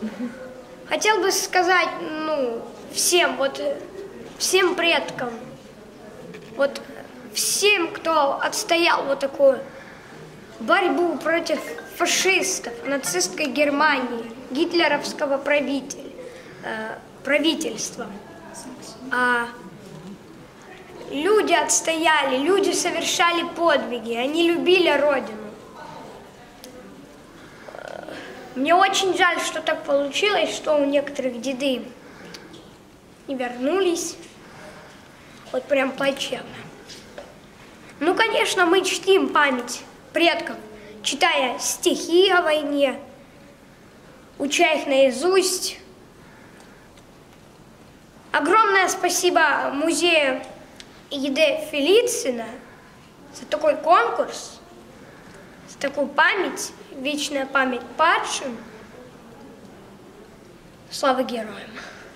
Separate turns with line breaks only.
Хотел бы сказать, всем предкам, всем, кто отстоял такую борьбу против фашистов, нацистской Германии, гитлеровского правительства. Люди отстояли, люди совершали подвиги, они любили Родину. Мне очень жаль, что так получилось, что у некоторых деды не вернулись. Прям плачевно. Конечно, мы чтим память предков, читая стихи о войне, уча их наизусть. Огромное спасибо музею Е.Д. Фелицина за такой конкурс, за такую память, вечная память падшим. Слава героям!